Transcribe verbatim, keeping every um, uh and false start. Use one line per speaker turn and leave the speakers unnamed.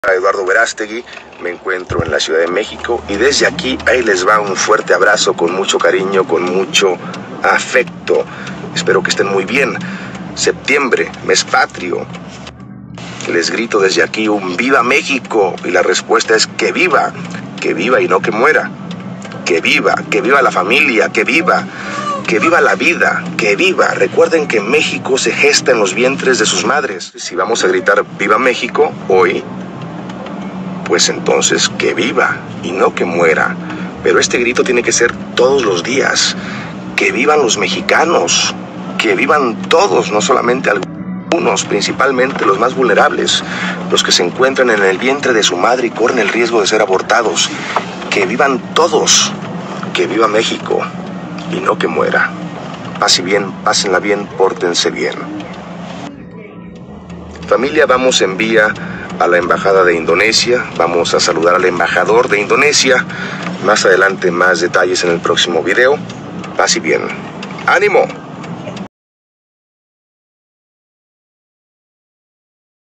Eduardo Verástegui, me encuentro en la Ciudad de México y desde aquí ahí les va un fuerte abrazo con mucho cariño, con mucho afecto. Espero que estén muy bien. Septiembre, mes patrio. Les grito desde aquí un ¡Viva México! Y la respuesta es que viva, que viva y no que muera. Que viva, que viva la familia, que viva, que viva la vida, que viva. Recuerden que México se gesta en los vientres de sus madres. Si vamos a gritar ¡Viva México! Hoy, pues entonces que viva y no que muera. Pero este grito tiene que ser todos los días. Que vivan los mexicanos, que vivan todos, no solamente algunos, principalmente los más vulnerables, los que se encuentran en el vientre de su madre y corren el riesgo de ser abortados. Que vivan todos, que viva México y no que muera. Pase bien, pásenla bien, pórtense bien. Familia, vamos en vía a la embajada de Indonesia. Vamos a saludar al embajador de Indonesia. Más adelante más detalles en el próximo video. Paz y bien. ¡Ánimo!